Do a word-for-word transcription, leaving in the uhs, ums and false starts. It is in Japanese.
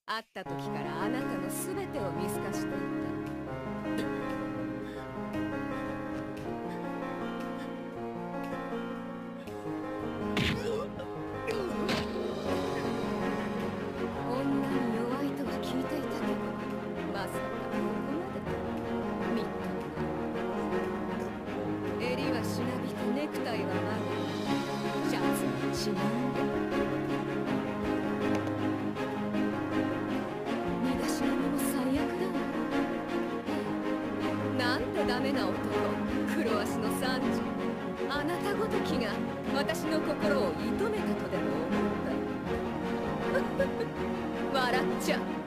会った時からあなたの全てを見透かしていた。こんなに弱いとは聞いていたけど、まさかここまで。みっとも襟はしなびてネクタイはまだシャツはちなんで身だしなみも最悪だわ。なんてダメな男、黒足のサンジ。あなたごときが私の心を射止めたとでも思った。笑っちゃう。